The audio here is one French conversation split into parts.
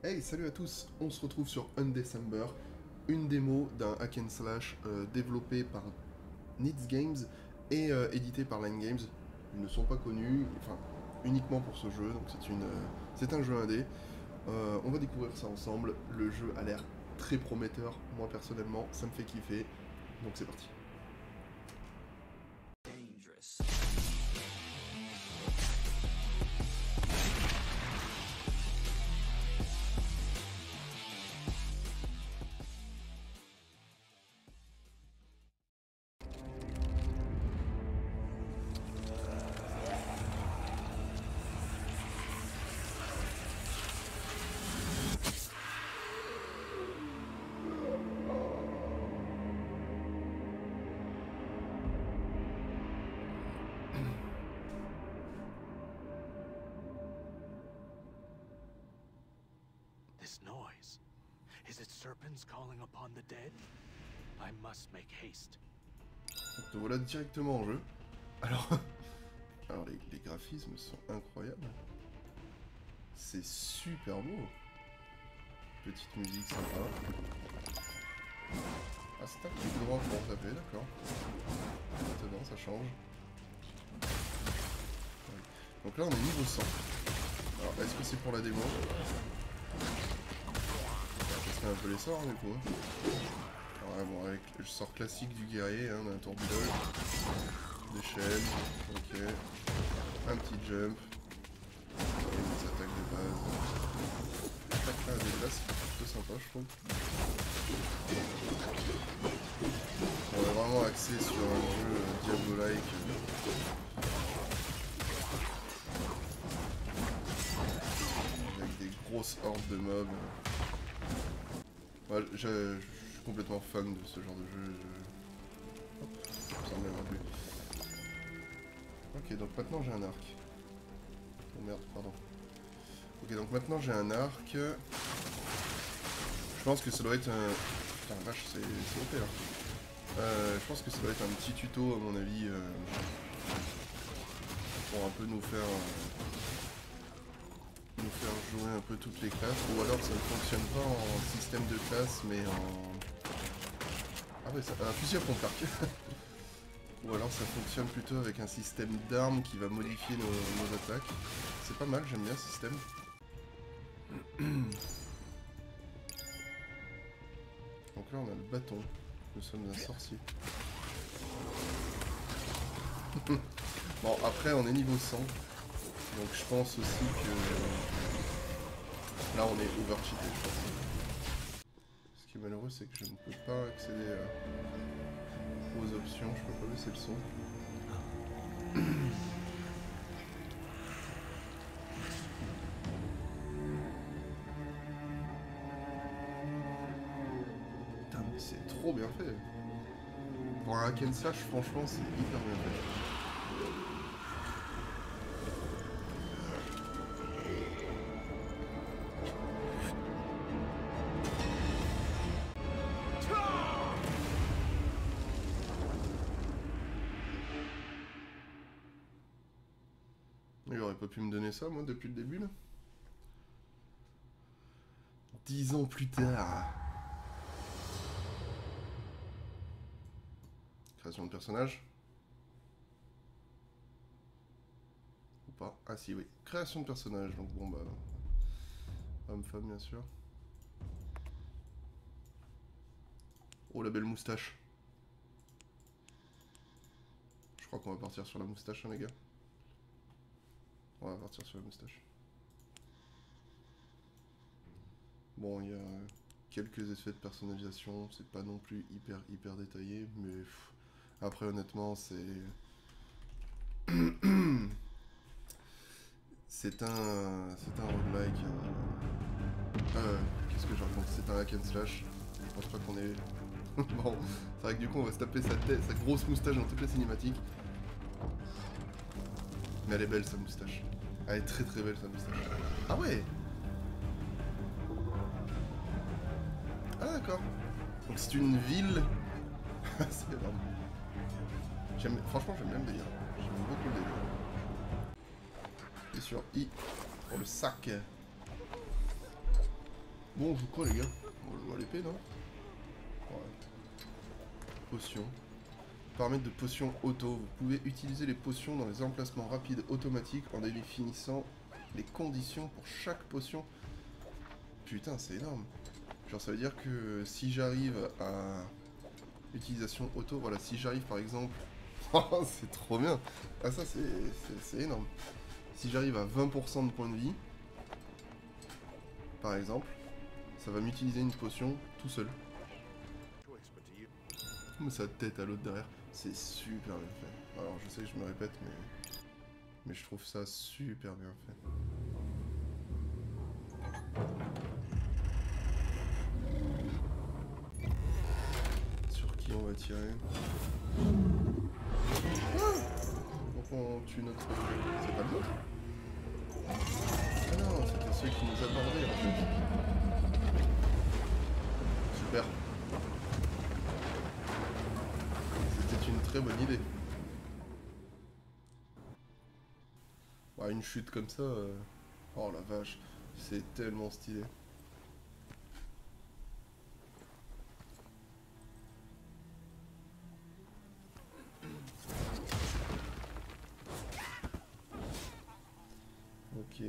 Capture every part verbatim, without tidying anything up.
Hey, salut à tous, on se retrouve sur Undecember, une démo d'un hack and slash euh, développé par Nits Games et euh, édité par Line Games. Ils ne sont pas connus, enfin uniquement pour ce jeu, donc c'est une, euh, c'est un jeu indé. Euh, on va découvrir ça ensemble, le jeu a l'air très prometteur, moi personnellement ça me fait kiffer, donc c'est parti. Dangerous. This noise. Is it serpents calling upon the dead? I must make haste. Donc te voilà directement en jeu. Alors, alors les, les graphismes sont incroyables. C'est super beau. Petite musique sympa. Ah, c'est un petit peu droit pour taper, d'accord. Maintenant, ça change. Ouais. Donc là, on est niveau cent. Alors, est-ce que c'est pour la démo? Ça serait un peu les sorts, du coup. Alors, ouais, bon, avec le sort classique du guerrier, hein, on a un tourbillon, des chaînes, ok. Un petit jump. Et des attaques de base. Ah, des glaces, c'est plutôt sympa, je trouve. On est vraiment axé sur un jeu euh, Diablo-like. Avec des grosses hordes de mobs. Ouais, je, je suis complètement fan de ce genre de jeu. Je... Hop, ça me lève plus. Ok, donc maintenant j'ai un arc. Oh merde, pardon. Ok, donc maintenant j'ai un arc. Je pense que ça doit être un... Putain, vache, c'est O P là. Euh, je pense que ça doit être un petit tuto, à mon avis, euh, pour un peu nous faire... Euh, nous faire jouer un peu toutes les classes. Ou alors ça ne fonctionne pas en système de classe, mais en... Ah ouais, ça... un fusil à pompe arc. Ou alors ça fonctionne plutôt avec un système d'armes qui va modifier nos, nos attaques. C'est pas mal, j'aime bien ce système. Donc là on a le bâton. Nous sommes un sorcier. Bon, après on est niveau cent. Donc je pense aussi que... Là on est overcheaté, je pense. Ce qui est malheureux, c'est que je ne peux pas accéder à... aux options. Je peux pas baisser le son. Putain, mais c'est trop bien fait. Pour un hack and slash, franchement, c'est hyper bien fait. Il aurait pas pu me donner ça, moi, depuis le début, là. Dix ans plus tard. Création de personnage. Ou pas? Ah si, oui. Création de personnage, donc bon, bah... Homme-femme, bien sûr. Oh, la belle moustache. Je crois qu'on va partir sur la moustache, hein, les gars. On va partir sur la moustache. Bon, il y a quelques effets de personnalisation, c'est pas non plus hyper hyper détaillé, mais pff, après honnêtement c'est... c'est un... c'est un roguelike. Euh... euh Qu'est-ce que je raconte? C'est un hack and slash. Je pense pas qu'on est... Bon, c'est vrai que du coup on va se taper sa tête, sa grosse moustache dans toutes les cinématiques. Mais elle est belle sa moustache. Elle est très très belle sa moustache. Ah ouais! Ah d'accord. Donc c'est une ville. C'est énorme. J'aime, franchement j'aime bien le délire. J'aime beaucoup le délire. Et sur I pour le sac. bon, je crois, les gars. Bon, je vois l'épée, non? Ouais. Potion. Paramètres de potion auto. Vous pouvez utiliser les potions dans les emplacements rapides automatiques en définissant les conditions pour chaque potion. Putain, c'est énorme. Genre, ça veut dire que si j'arrive à utilisation auto, voilà, si j'arrive par exemple... Oh, c'est trop bien. Ah, ça, c'est énorme. Si j'arrive à vingt pour cent de points de vie, par exemple, ça va m'utiliser une potion tout seul. Mais sa tête à l'autre derrière, c'est super bien fait. Alors je sais que je me répète, mais mais je trouve ça super bien fait. Sur qui on va tirer? Donc on tue notre... C'est pas le nôtre? Ah non, c'était ceux qui nous attendaient en fait. Super. C'était une très bonne idée. Bah, une chute comme ça... Euh... Oh la vache, c'est tellement stylé. Ok.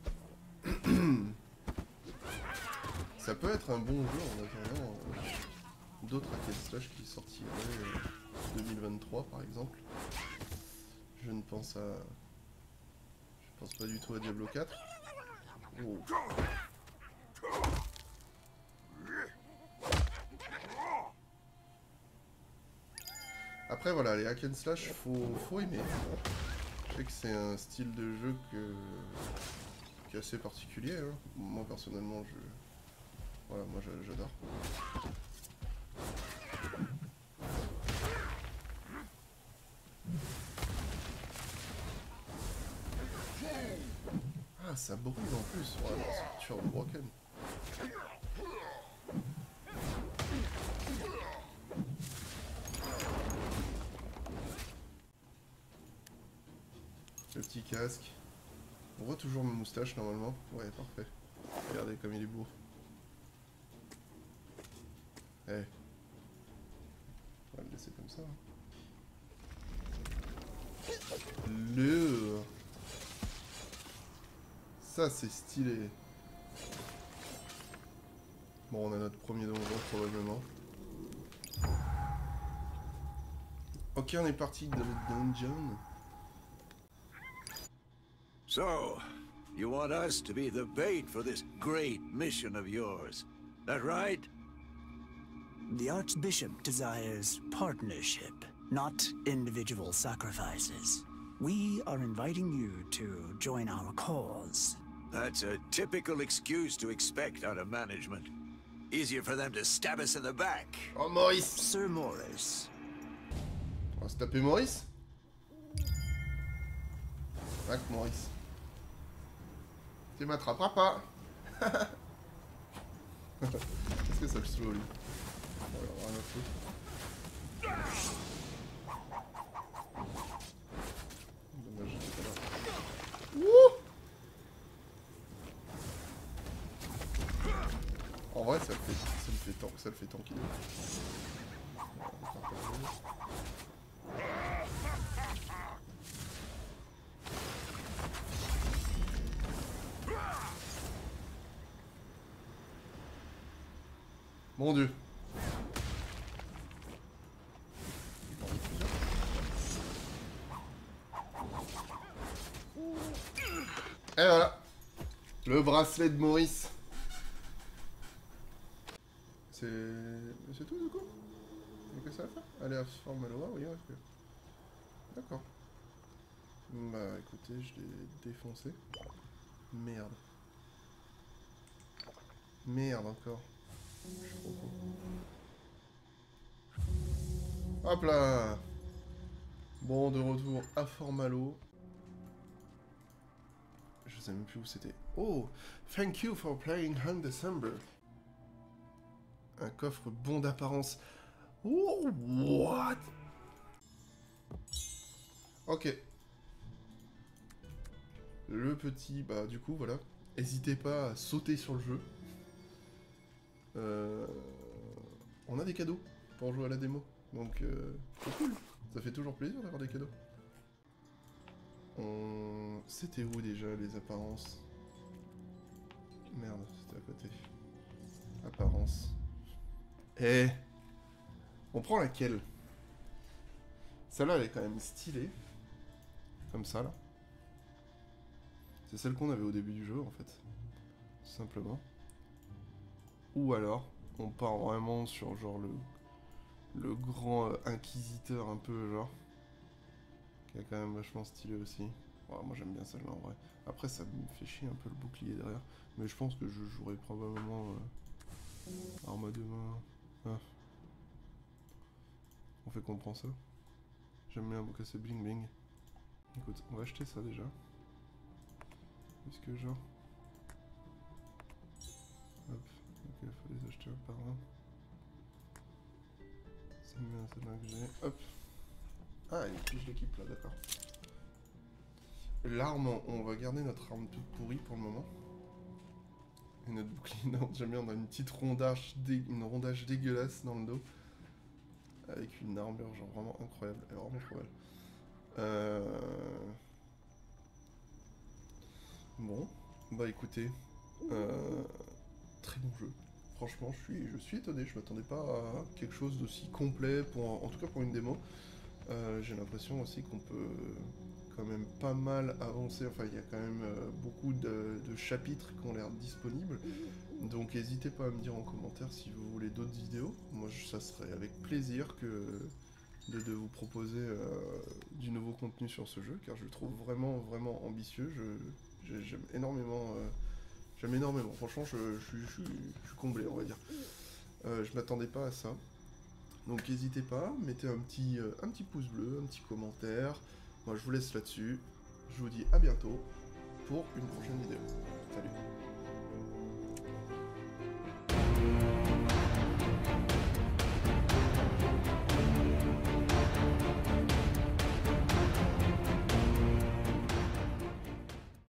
Ça peut être un bon jeu en attendant euh, d'autres hack and slash qui sortiraient euh, deux mille vingt-trois par exemple. Je ne pense à... Je pense pas du tout à Diablo quatre. Oh. Après voilà, les hack and slash, faut, faut aimer. Je sais que c'est un style de jeu que... qui est assez particulier. Hein. Moi personnellement, je... Voilà, moi j'adore. Ah, ça brûle en plus. Voilà, c'est turbo broken. Le petit casque. On voit toujours mes moustaches normalement. Ouais, parfait. Regardez comme il est beau. Eh. Hey. On va le laisser comme ça. Hein. Le... Ça, c'est stylé. Bon, on a notre premier donjon, probablement. Ok, on est parti dans le dungeon. So, you want us to be the bait for this great mission of yours. That right? The Archbishop desires partnership, not individual sacrifices. We are inviting you to join our cause. That's a typical excuse to expect out of management. Easier for them to stab us in the back. Oh, Maurice! Sir Maurice. On va se taper Maurice? Tac, Maurice. Tu m'attraperas pas. Qu'est-ce que ça le slow, lui? Bon, il aura rien à foutre. Dommage, j'étais pas là. Wouh! En vrai, ça le fait, ça le fait tant, ça le fait tanker. Mon Dieu. Et voilà. Le bracelet de Maurice. C'est... C'est tout du coup? Il n'y a que ça à faire? Allez à Formaloa, oui, ouais, que... D'accord. Bah écoutez, je l'ai défoncé. Merde. Merde encore. Je suis trop con. Hop là. Bon, de retour à Formalo. Je sais même plus où c'était. Oh, thank you for playing Hunt December. Un coffre bon d'apparence. Oh, what? Ok. Le petit, bah du coup, voilà. N'hésitez pas à sauter sur le jeu. euh, on a des cadeaux pour jouer à la démo. Donc, euh, c'est cool. Ça fait toujours plaisir d'avoir des cadeaux. On... C'était où déjà les apparences? Merde, c'était à côté. Apparence. Eh, on prend laquelle? Celle-là, elle est quand même stylée. Comme ça, là. C'est celle qu'on avait au début du jeu, en fait. Tout simplement. Ou alors, on part vraiment sur, genre, le... Le grand euh, inquisiteur, un peu, genre. Qui est quand même vachement stylé aussi. Ouais, moi, j'aime bien celle-là, en vrai. Après, ça me fait chier un peu le bouclier derrière. Mais je pense que je jouerai probablement... Euh... arme à deux mains. Ah. On fait qu'on prend ça. J'aime bien que c'est bling bling. Écoute, on va acheter ça déjà. Est-ce que genre... Hop, ok, il faut les acheter un par un. C'est bien celle-là que j'ai. Hop. Ah, une fiche d'équipe là, d'accord. L'arme, on va garder notre arme toute pourrie pour le moment. Et notre bouclier, non, j'aime bien, on a une petite rondage, dé... une rondage dégueulasse dans le dos. Avec une armure genre vraiment incroyable, elle est vraiment trop belle. Euh... Bon, bah écoutez, euh... très bon jeu. Franchement, je suis, je suis étonné, je m'attendais pas à quelque chose d'aussi complet, pour, en tout cas pour une démo. Euh, J'ai l'impression aussi qu'on peut quand même pas mal avancer, enfin il y a quand même euh, beaucoup de, de chapitres qui ont l'air disponibles. Donc n'hésitez pas à me dire en commentaire si vous voulez d'autres vidéos. Moi ça serait avec plaisir que de, de vous proposer euh, du nouveau contenu sur ce jeu, car je le trouve vraiment vraiment ambitieux. J'aime énormément, euh, j'aime énormément. Franchement je, je, je, je, je suis comblé, on va dire. Euh, je m'attendais pas à ça. Donc n'hésitez pas, mettez un petit, euh, un petit pouce bleu, un petit commentaire. Moi je vous laisse là-dessus. Je vous dis à bientôt pour une prochaine vidéo.